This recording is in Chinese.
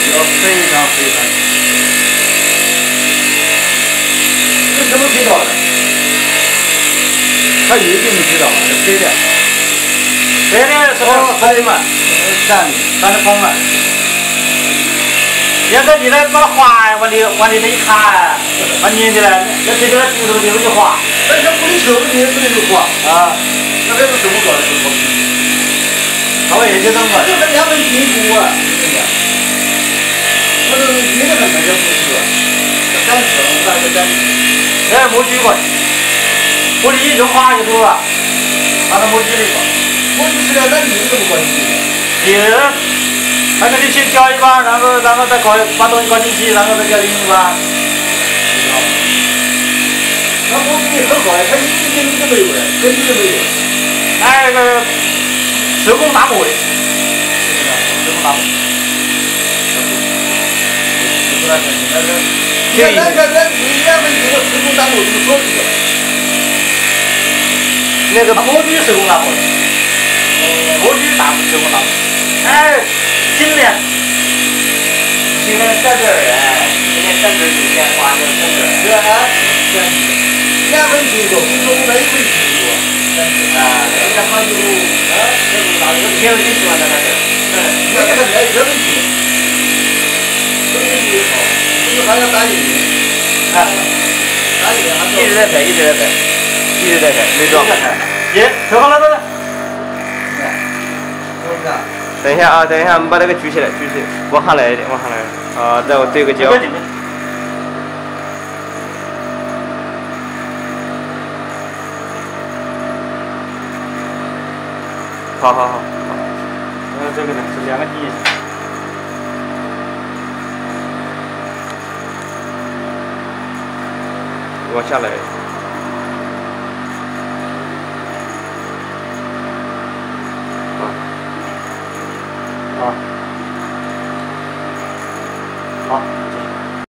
要非常非常。这什么配套的？它有一定的配套，飞的。飞的是风嘛，咱的风嘛。要是你来把它滑往里头一看，把粘起来，那这个骨头就滑。那像不离手，不离就滑。啊，那这是怎么搞的？他们也就这么。这是两本评估啊，真的。那都别的很难叫不是吧？这单子，我看这单子。哎，没举过，我的一句话就多了，把它没举的过。没举起来，那你们怎么搞的？别人。反正你先教一把，然后再把东西搞进去，然后再教另一把。那我给你很好呀，他一根筋都没有了，根基都没有。那个手工打磨的，手工打磨。不是那个，你看2分钟的手工打磨怎么说这个？那个模具手工打磨的，模具手工打磨。哎。今天在这儿哎，今天在这儿有电话，就在这儿。是啊，2分钟都5分没问题多。啊，人家好久啊，这个哪个挺有意思嘛，在那儿。你这个没问题，这个就好，不是还要打印？啊，打印还一直在拍，没装。行，收好了，走了。等一下啊，等一下，我们把这个举起来，往下来一点，啊，再我对个焦。好。然后这个呢是2个底。往下来。啊。